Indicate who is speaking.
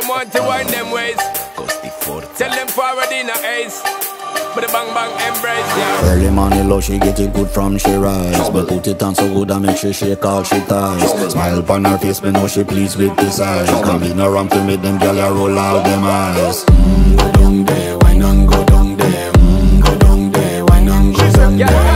Speaker 1: them want to wind them ways. Tell them forward in a ace. But the bang bang embrace, yeah.
Speaker 2: Early morning low, she get it good from she rise. But put it on so good and make she shake all she ties. Smile upon her face, me know she pleased with this eyes. Come in around to make them gyal roll out them eyes. Go down there, why not go down there? Go down there, why not go down there?